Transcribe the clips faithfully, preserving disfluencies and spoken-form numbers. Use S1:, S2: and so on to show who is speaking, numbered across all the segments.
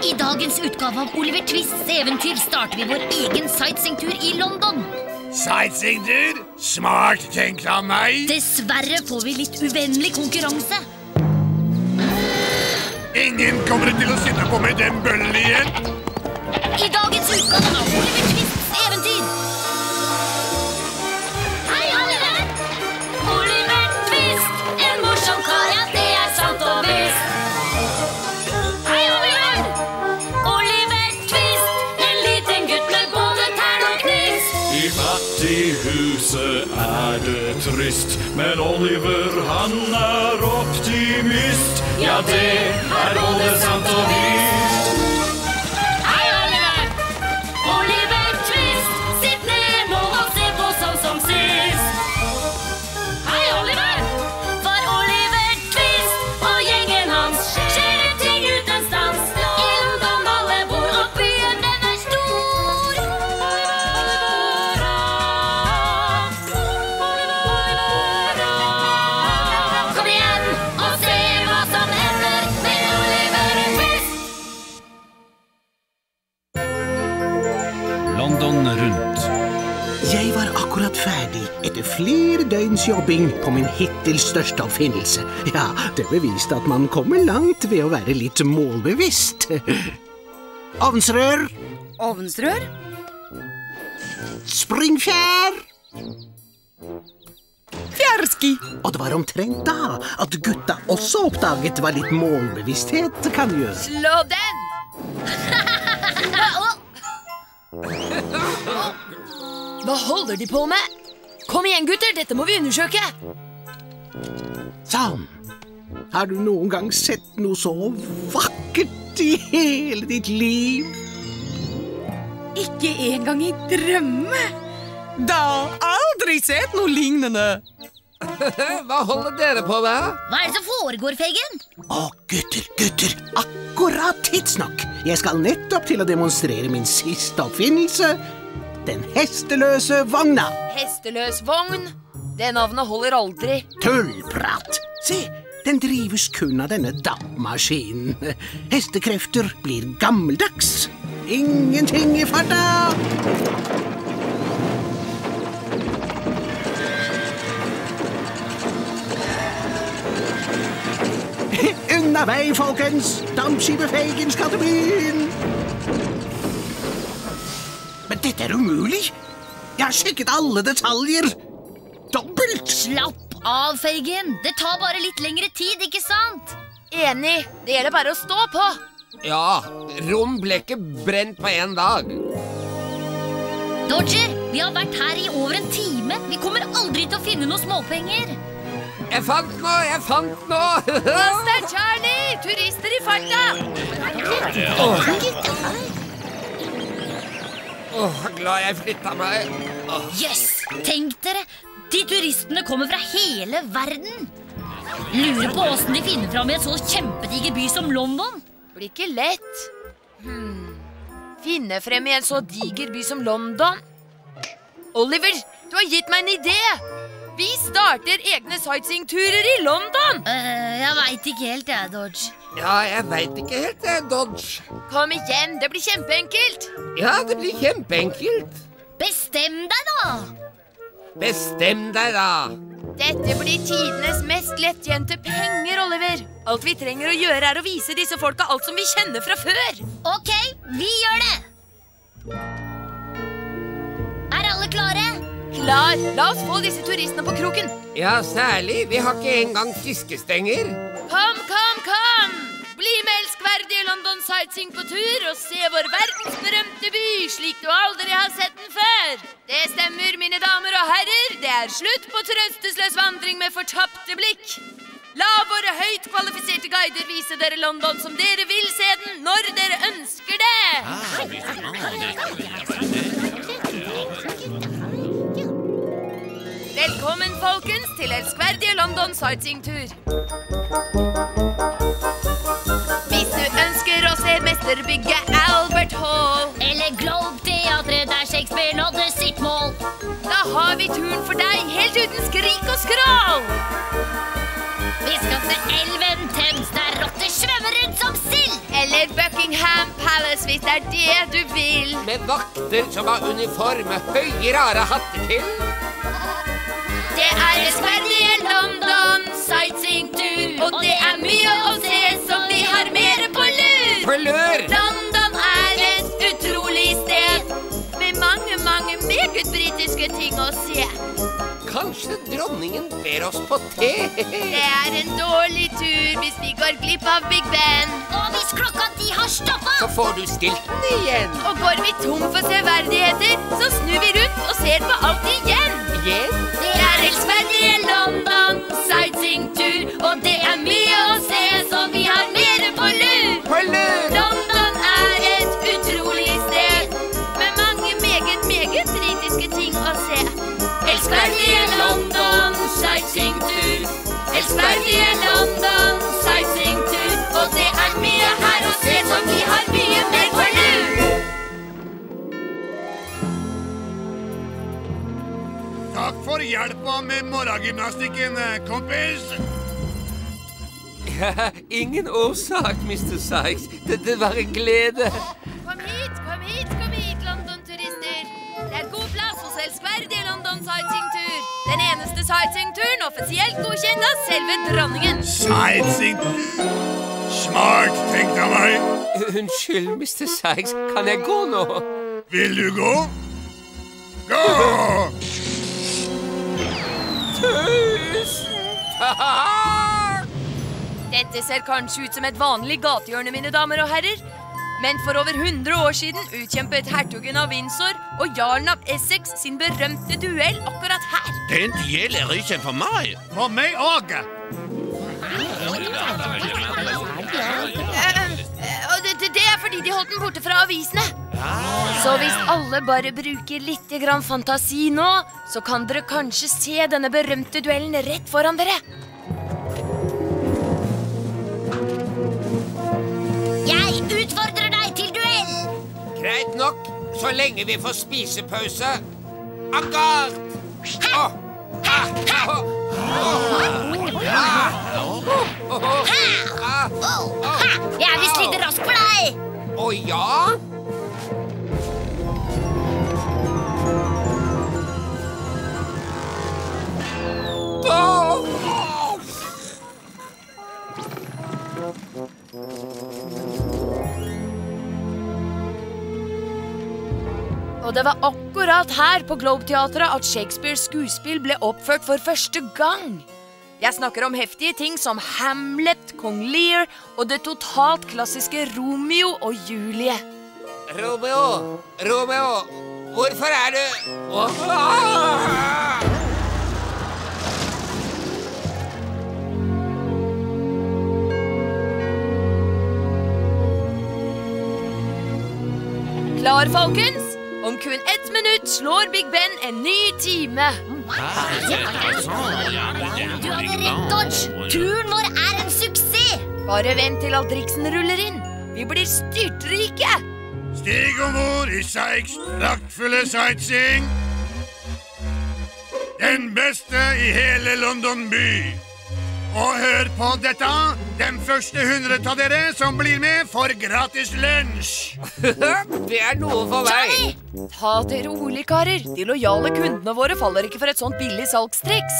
S1: I dagens utgave av Oliver Twists eventyr starter vi vår egen sightseeingtur i London.
S2: Sightseeingtur? Smart, tenker han meg.
S1: Dessverre får vi litt uvennlig konkurranse.
S2: Ingen kommer til å sitte på med den bøllen igjen.
S1: I dagens utgave av Oliver Twists eventyr. Hei, Oliver! Oliver Twist, en morsom kar, ja, det er sant og visst. Hei, Oliver! Oliver Twist, en liten gutt med både tern og knist.
S3: I fattighuset er det trist, men Oliver, han er optimist. Ja, det er både sant og visst.
S1: Hei, Oliver! Oliver Twist, sitt ned nå og se på sånn som sist. Hei, Oliver! For Oliver Twist og gjengen hans skjer det ting uten stans. I London alle bor, og byen den er stor. Kom igjen og se hva som hender med Oliver Twist.
S4: London rundt.
S5: Jeg var akkurat ferdig etter flere døgns jobbing på min hittil største oppfinnelse. Ja, det beviste at man kommer langt ved å være litt målbevisst. Ovnsrør,
S6: Ovnsrør?
S5: springfjær.
S6: Fjærski.
S5: Og det var omtrent da at gutta også oppdaget hva litt målbevissthet kan gjøre.
S6: Slå den! Hva holder de på med? Kom igjen, gutter, dette må vi undersøke.
S5: Sånn. Har du noen gang sett noe så vakkert i hele ditt liv?
S6: Ikke engang i drømme. Da aldri sett noe lignende.
S7: Hva holder dere på med?
S1: Hva er det som foregår, Feigen?
S5: Å, gutter, gutter, akkurat tidsnok. Jeg skal nettopp til å demonstrere min siste oppfinnelse, den hesteløse vogna.
S6: Hesteløs vogn. Det navnet holder aldri.
S5: Tullprat. Se, den drives kun av denne dampmaskinen. Hestekrefter blir gammeldags. Ingenting i farta. Unna vei, folkens! Dampskipet Feigen skal til byen! Men dette er umulig! Jeg har sjekket alle detaljer! Dobbelt!
S1: Slapp av, Feigen. Det tar bare litt lengre tid, ikke sant?
S6: Enig. Det gjelder bare å stå på.
S7: Ja, rom ble ikke brent på en dag.
S1: Dodger, vi har vært her i over en time. Vi kommer aldri til å finne noen småpenger.
S7: Jeg fant noe, jeg fant noe!
S6: Master Charlie, turister i farta.
S7: Åh, glad jeg flyttet meg. Åh.
S1: Yes! Tenk dere, de turistene kommer fra hele verden. Lurer på hvordan de finner fram i en så kjempediger by som London.
S6: Blir ikke lett. Hmm. Finne frem i en så diger by som London. Oliver, du har gitt meg en idé. Vi starter egne sightseeingturer i London.
S1: Uh, jeg vet ikke helt, jeg, Dodge.
S7: Ja, jeg vet ikke helt det, Dodge.
S6: Kom igjen, det blir kjempeenkelt.
S7: Ja, det blir kjempeenkelt.
S1: Bestem deg, da!
S7: Bestem deg, da.
S6: Dette blir tidenes mest lettjente penger, Oliver. Alt vi trenger å gjøre er å vise disse folka alt som vi kjenner fra før.
S1: Ok, vi gjør det! Er alle klare?
S6: Klar, la oss få disse turistene på kroken.
S7: Ja, særlig. Vi har ikke engang fiskestenger.
S6: Kom, kom, kom! Bli med elskverdige London Sightseeing på tur og se vår verdensberømte by, slik du aldri har sett den før. Det stemmer, mine damer og herrer. Det er slutt på trøstesløs vandring med fortapte blikk. La våre høyt kvalifiserte guider vise dere London som dere vil se den, når dere ønsker det. Velkommen, folkens, til elskverdige London Sightseeing-tur. Hvis du ønsker å se mesterbygget Albert Hall,
S1: eller Globe-teatret der Shakespeare nådde sitt mål,
S6: da har vi turen for deg, helt uten skrik og skrål.
S1: Vi skal se elven Thames der rotter svømmer rundt som sild,
S6: eller Buckingham hvis det er det du vil.
S7: Med vakter som har uniform med høye, rare hatter til.
S6: Det er elskverdige London sightseeingtur, og det er mye å se som vi har mer på lur.
S7: På lur!
S6: London er et utrolig sted, med mange, mange meget britiske ting å se.
S7: Kanskje dronningen ber oss på te?
S6: Det er en dårlig tur hvis vi går glipp av Big Ben.
S1: Og hvis klokka de har stoppet.
S7: Så får du stilt den igjen.
S6: Og går vi tom for severdigheter, så snur vi rundt og ser på alt igjen.
S7: Igjen?
S6: Det er elskverdige London sightseeingtur, og det er mye å se, så vi har mer på lur.
S7: På lur!
S6: London er et utrolig sted, med mange meget, meget britiske ting å se. Elskverdige London sightseeingtur, elskverdige London sightseeingtur, og det er mye her å se, så vi har mye mer på lur.
S2: Takk for hjelpa med morgengymnastikken, kompis.
S7: Ingen årsak, mister Sykes. Det, det var en glede.
S6: Kom hit, kom hit, kom hit, London-turister. Det er god plass hos elskverdige London sightseeingtur. Den eneste sightseeingturen offisielt godkjent av selve dronningen.
S2: Sightseeing. Smart, tenkt av meg.
S7: Unnskyld, mister Sykes. Kan jeg gå nå?
S2: Vil du gå? Gå!
S7: Tusen takk!
S6: Dette ser kanskje ut som et vanlig gatehjørne, mine damer og herrer. Men for over hundre år siden utkjempet hertugen av Windsor og jarlen av Essex sin berømte duell akkurat her.
S2: Den gjelder ikke for meg. For meg også.
S6: Og det, det er fordi de holdt den borte fra avisene. Så hvis alle bare bruker litt grann fantasi nå, så kan dere kanskje se denne berømte duellen rett foran dere.
S1: Jeg utfordrer deg til duell.
S7: Greit nok, så lenge vi får spisepause. Akkurat! Åh! Ha! Ha!
S1: Jeg er visst litt rask for deg.
S7: Å ja?
S6: Og det var akkurat her på Globe-teatret at Shakespeares skuespill ble oppført for første gang. Jeg snakker om heftige ting som Hamlet, Kong Lear og det totalt klassiske Romeo og Julie.
S7: Romeo, Romeo, hvorfor er du... Åh!
S6: Klar, folkens? Om kun ett minutt slår Big Ben en ny time.
S1: Du hadde rett, Dodge. Turen vår er en suksess.
S6: Bare vent til all driksen ruller inn. Vi blir styrtrike.
S2: Stig ombord i Sykes praktfulle sightseeing. Den beste i hele London by. Og hør på dette. Den første hundre av dere som blir med får gratis lunsj.
S7: Det er noe for meg.
S6: Ta det rolig, karer. De lojale kundene våre faller ikke for et sånt billig salgstriks.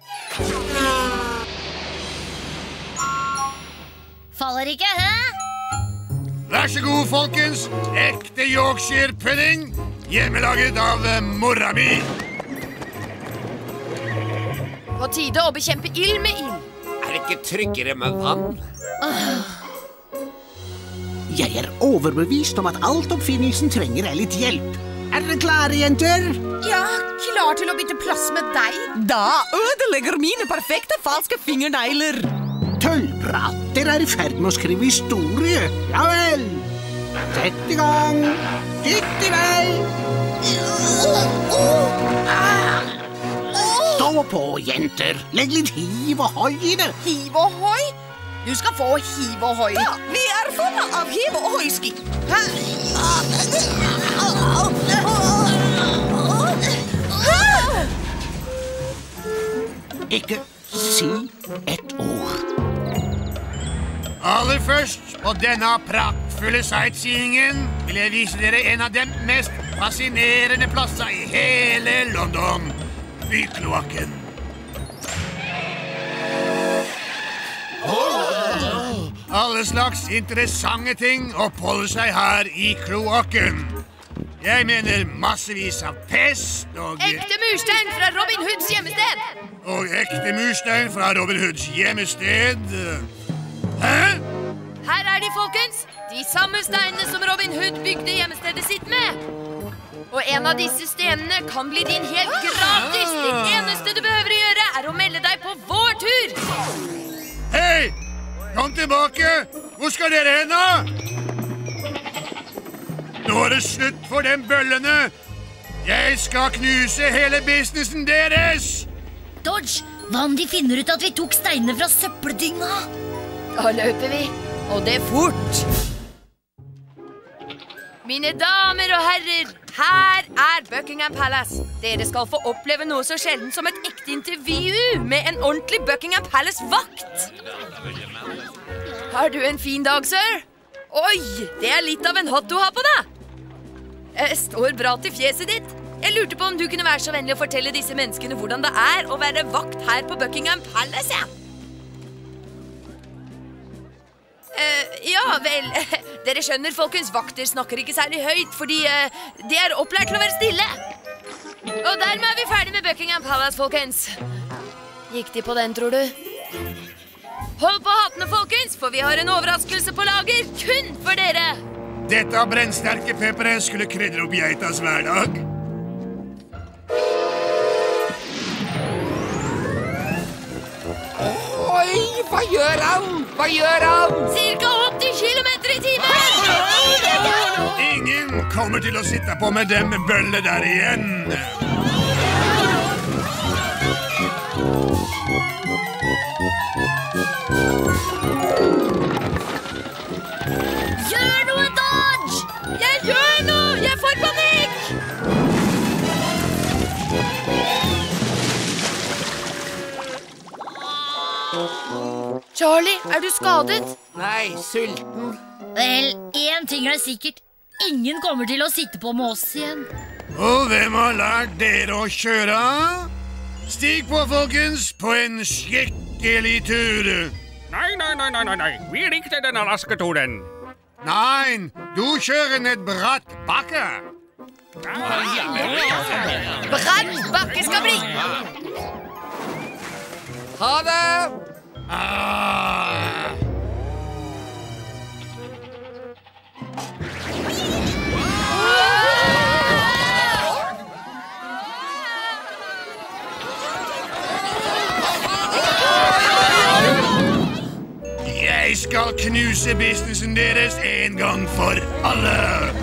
S1: Faller ikke, hæ?
S2: Vær så god, folkens. Ekte Yorkshire pudding, hjemmelaget av mora mi.
S6: På tide å bekjempe ild med ild.
S7: Er det ikke tryggere med vann?
S5: Jeg er overbevist om at altoppfinnelsen trenger er litt hjelp. Er dere klare, jenter?
S4: Ja, klar til å bytte plass med deg. Da ødelegger mine perfekte falske fingernegler.
S5: Tøllprat, dere er i ferd med å skrive historie. Ja vel. Sett i gang. Dytt i vei. Stå på, jenter. Legg litt hiv og hoi i det.
S4: Hiv og hoi? Du skal få hiv og hoi. Ja, vi er fulle av hiv og hoi-ski.
S5: Ikke si et ord.
S2: Aller først på denne praktfulle praktfulle sightseeingen vil jeg vise dere en av de mest fascinerende plasser i hele London. Bykloakken. Alle slags interessante ting oppholder seg her i kloakken. Jeg mener massevis av pest og...
S6: Ekte murstein fra Robin Hoods hjemmested.
S2: Og ekte murstein fra Robin Hoods hjemmested. Hæ?
S6: Her er de, folkens. De samme steinene som Robin Hood bygde hjemmestedet sitt med. Og en av disse stenene kan bli din helt gratis. Det eneste du behøver å gjøre er å melde deg på vår tur.
S2: Hei! Kom tilbake! Hvor skal dere hen da? Nå er det slutt for de bøllene. Jeg skal knuse hele businessen deres.
S1: Dodge, hva om de finner ut at vi tok steinene fra søppeldynga?
S6: Da løper vi, og det er fort. Mine damer og herrer, her er Buckingham Palace. Dere skal få oppleve noe så sjelden som et ekte intervju med en ordentlig Buckingham Palace-vakt. Har du en fin dag, sir? Oi, det er litt av en hatt du har på deg. Jeg står bra til fjeset ditt. Jeg lurte på om du kunne være så vennlig å fortelle disse menneskene hvordan det er å være vakt her på Buckingham Palace, ja. Uh, ja, vel, dere skjønner, folkens, vakter snakker ikke særlig høyt, fordi uh, de er opplært til å være stille. Og dermed er vi ferdig med Buckingham Palace, folkens. Gikk de på den, tror du? Hold på hattene, folkens, for vi har en overraskelse på lager kun for dere.
S2: Dette brennsterke pepperet skulle krydre opp geitas hverdag.
S7: Oi, hva gjør han? Hva gjør han?
S6: Cirka åtti kilometer i timen!
S2: Ingen kommer til å sitte på med dem bølle der igjen.
S1: Gjør noe, Dodge!
S6: Jeg gjør noe! Jeg får panikk! Charlie, er du skadet?
S7: Nei, sulten.
S1: Vel, en ting er sikkert. Ingen kommer til å sitte på med oss igjen.
S2: Og hvem har lært dere å kjøre? Stig på, folkens, på en skikkelig tur.
S8: Nei, nei, nei, nei, nei. Vi likte denne raske turen.
S2: Nei, du kjører ned bratt bakke.
S6: Bratt bakke skal bli!
S7: Ha det!
S2: Ah. Jeg skal knuse businessen deres en gang for alle.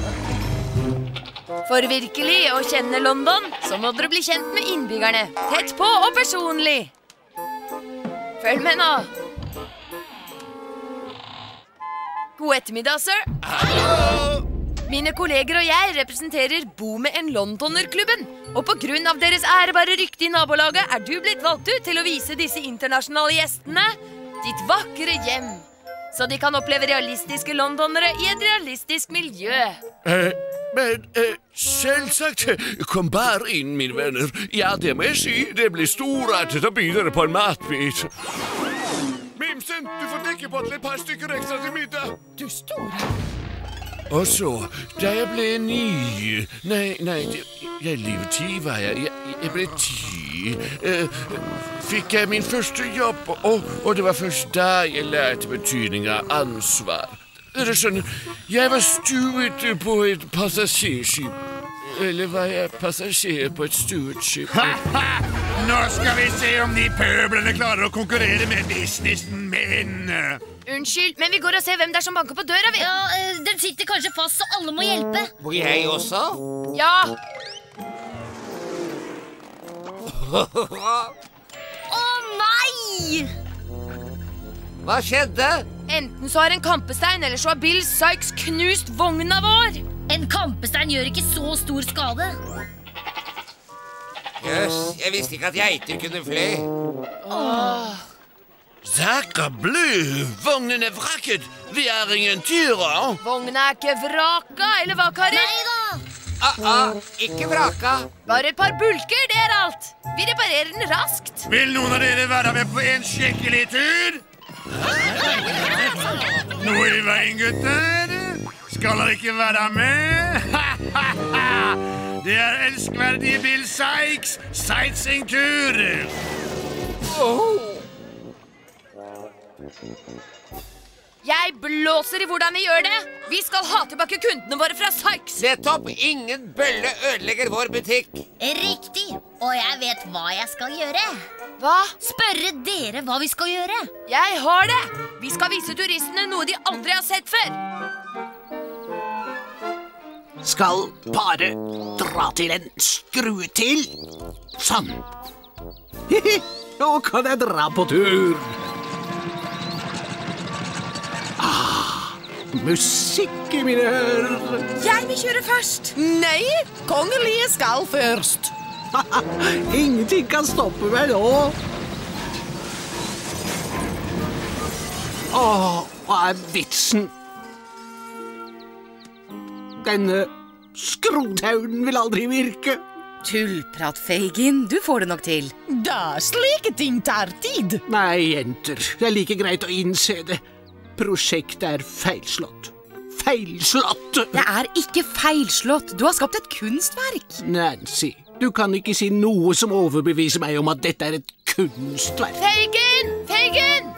S6: For virkelig å kjenne London, så må dere bli kjent med innbyggerne. Tett på og personlig. Følg med nå. God ettermiddag, sir. Mine kolleger og jeg representerer Bo med en Londoner-klubben. Og på grunn av deres ærebare rykte i nabolaget er du blitt valgt ut til å vise disse internasjonale gjestene ditt vakre hjem. Så de kan oppleve realistiske londonere i et realistisk miljø.
S9: Eh, men eh, selvsagt, kom bare inn, mine venner. Ja, det må jeg si, det blir storartet å by dere på en matbit. Mimsen, du får dekke på til et par stykker ekstra til middag.
S4: Du store.
S9: Og så, da jeg ble ny... Nei, nei, jeg livet ti var jeg. Jeg, jeg ble ti. Eh, fikk jeg min første jobb, og, og det var først da jeg lærte betydning av ansvar. Dere skjønner, jeg var stuet på et passasjerskip. Eller var jeg passasjer på et stuet skip?
S2: Nå skal vi se om de pøblene klarer å konkurrere med businessen min.
S6: Unnskyld, men vi går og ser hvem det er som banker på døra, vi.
S1: Ja, eh, den sitter kanskje fast, så alle må hjelpe.
S7: Må jeg også?
S6: Ja.
S1: Å nei!
S7: Hva skjedde?
S6: Enten så har en kampestein, eller så har Bill Sykes knust vogna vår.
S1: En kampestein gjør ikke så stor skade.
S7: Jøss, jeg visste ikke at geiter kunne fly.
S9: Sakre blø, vognen er vrakket. Vi er ingen tyrer.
S6: Vogna er ikke vraka, eller hva, karer?
S1: Neida!
S7: Ah, ah, ikke vraka.
S6: Bare et par bulker, det er alt. Vi reparerer den raskt.
S2: Vil noen av dere være med på en skikkelig tur? Noe i veien, gutter? Skal dere ikke være med? Det er elskverdige Bill Sikes sightseeingtur.
S6: Jeg blåser i hvordan vi gjør det. Vi skal ha tilbake kundene våre fra Sykes.
S7: Nettopp, ingen bølle ødelegger vår butikk.
S1: Riktig. Og jeg vet hva jeg skal gjøre.
S6: Hva?
S1: Spørre dere hva vi skal gjøre.
S6: Jeg har det. Vi skal vise turistene noe de aldri har sett før.
S5: Skal bare dra til en skrue til. Sånn. Hihi, nå kan jeg dra på tur. Ah, musikk i mine ører.
S4: Jeg vil kjøre først. Nei, kongelige skal først.
S5: Ingenting kan stoppe meg nå. Åh, hva er vitsen? Denne skrothaugen vil aldri virke.
S4: Tullprat, Fagin. Du får det nok til. Da, slike ting tar tid.
S5: Nei, jenter. Det er like greit å innse det. Prosjektet er feilslått. Feilslått!
S4: Det er ikke feilslått. Du har skapt et kunstverk.
S5: Nancy, du kan ikke si noe som overbeviser meg om at dette er et kunstverk.
S6: Fagin! Fagin!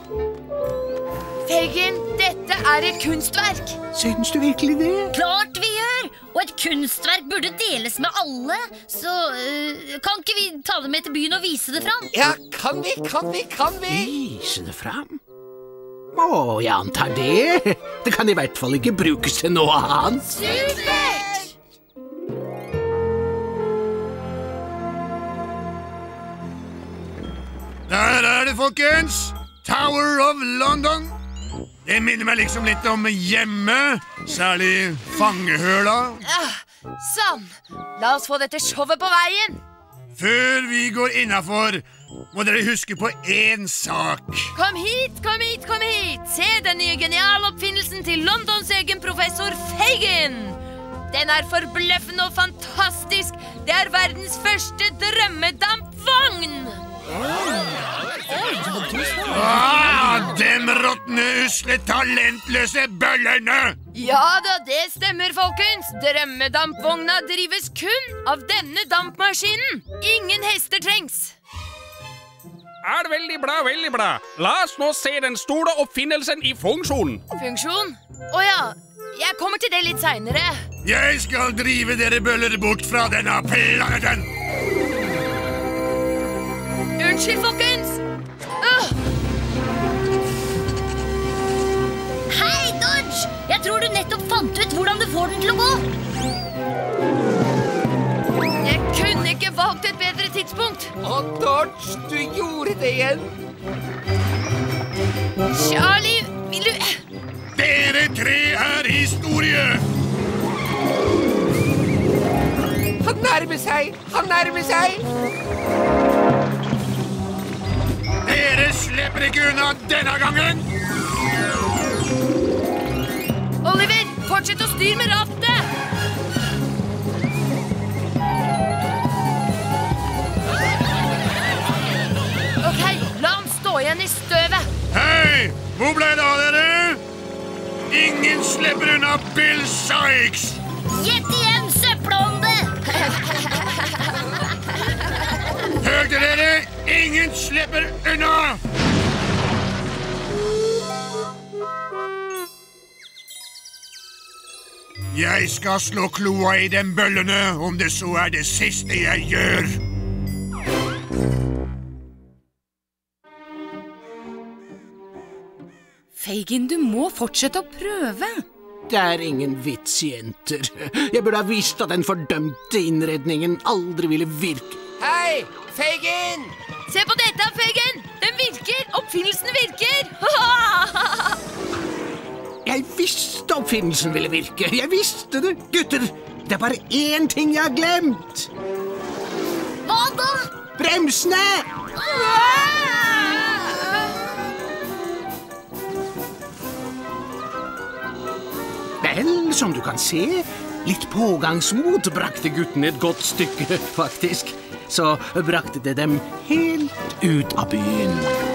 S6: Fagin, dette er et kunstverk.
S5: Syns du virkelig det?
S1: Klart vi gjør! Og et kunstverk burde deles med alle. Så øh, kan ikke vi ta det med til byen og vise det fram?
S7: Ja, kan vi, kan vi, kan vi?
S5: Vise det fram? Å, jeg antar det. Det kan i hvert fall ikke brukes til noe annet.
S6: Supert!
S2: Der er det, folkens. Tower of London. Det minner meg liksom litt om hjemme, særlig fangehøla.
S6: Ah, sånn. La oss få dette showet på veien.
S2: Før vi går innenfor, må dere huske på én sak.
S6: Kom hit, kom hit, kom hit. Se den nye genialoppfinnelsen til Londons egen professor Fagin. Den er forbløffende og fantastisk. Det er verdens første drømmedampvogn.
S2: Ah, dem råtne, usle, talentløse bøllerne!
S6: Ja da, det stemmer, folkens. Drømmedampvogna drives kun av denne dampmaskinen. Ingen hester trengs.
S8: Er veldig bra, veldig bra. La oss nå se den store oppfinnelsen i funksjon.
S6: Funksjon? Åja, jeg kommer til det litt senere.
S2: Jeg skal drive dere bøller bort fra denne planeten.
S6: Unnskyld, folkens. Uh.
S1: Hei, Dodge! Jeg tror du nettopp fant ut hvordan du får den til å gå.
S6: Jeg kunne ikke valgt et bedre tidspunkt.
S7: Å, Dodge, du gjorde det igjen.
S6: Charlie, vil du...
S2: Dere tre er historie.
S7: Han nærmer seg, han nærmer seg.
S2: Dere slipper ikke unna denne gangen.
S6: Oliver, fortsett å styre med rattet. Ok, la ham stå igjen i støvet.
S2: Hei, hvor ble det av dere? Ingen slipper unna Bill Sikes.
S1: Gjett igjen, søppelånde!
S2: Hørte dere? Ingen slipper unna. Jeg skal slå kloa i dem bøllene, om det så er det siste jeg gjør.
S4: Fagin, du må fortsette å prøve.
S5: Det er ingen vits, jenter. Jeg burde ha visst at den fordømte innredningen aldri ville virke.
S7: Hei, Fagin!
S6: Se på dette, Fagin! Den virker! Oppfinnelsen virker!
S5: Jeg visste oppfinnelsen ville virke. Jeg visste det. Gutter, det er bare én ting jeg har glemt.
S1: Hva da?
S5: Bremsene! Men som du kan se, litt pågangsmot brakte gutten et godt stykke, faktisk. Så brakte det dem helt ut av byen.